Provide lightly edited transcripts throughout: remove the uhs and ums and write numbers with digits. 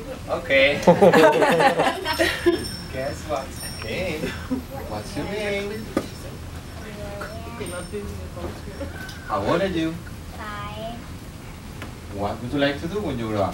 Okay. Guess what? Okay. What's your name? How old are you? 5. What would you like to do when you grow up?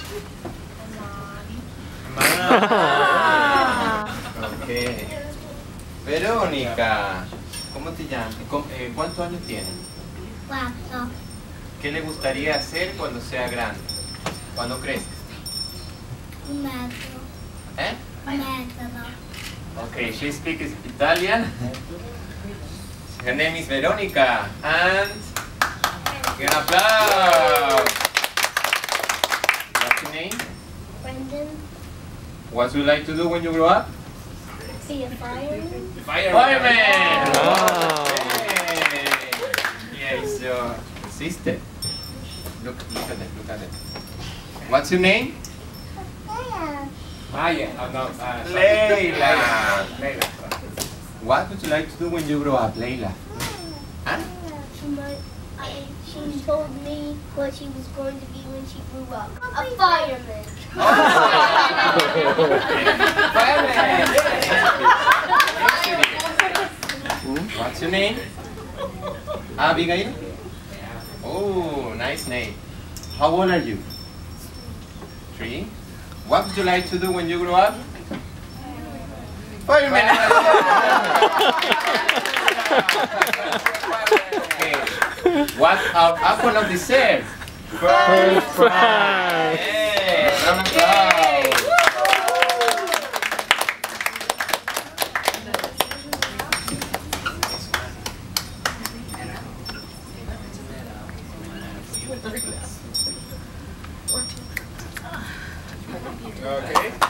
Okay. Verónica, ¿cómo te llamas? ¿Cuántos años tienes? 4. ¿Qué le gustaría hacer cuando sea grande? ¿Cuando crezca? Metro. ¿Eh? Metro. Okay, she speaks Italian. Her name is Veronica. And an applause. What's your name? Brendan. What would you like to do when you grow up? Be a fireman. Fireman! Wow. Okay. Here is your sister. Look at it, look at it. What's your name? Yeah. Oh, no. Leila. Leila. What would you like to do when you grow up, Leila? Huh? She told me what she was going to be when she grew up. A fireman. Fireman! What's your name? Abigail? Oh, nice name. How old are you? 3. What would you like to do when you grow up? Fireman! Okay. What are apple of dessert? First prize. Yeah, round of applause. Okay.